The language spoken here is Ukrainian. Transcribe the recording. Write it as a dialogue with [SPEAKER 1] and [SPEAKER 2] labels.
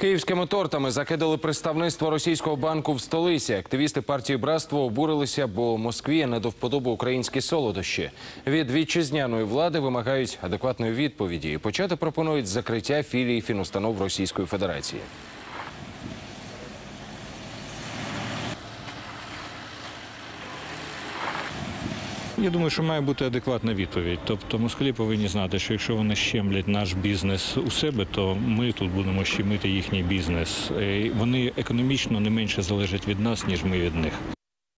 [SPEAKER 1] Київськими тортами закидали представництво російського банку в столиці. Активісти партії «Братство» обурилися, бо Москві не до вподоби українські солодощі. Від вітчизняної влади вимагають адекватної відповіді і почати пропонують закриття філій фінустанов Російської Федерації.
[SPEAKER 2] Я думаю, що має бути адекватна відповідь. Тобто москалі повинні знати, що якщо вони щемлять наш бізнес у себе, то ми тут будемо щемити їхній бізнес. Вони економічно не менше залежать від нас, ніж ми від них.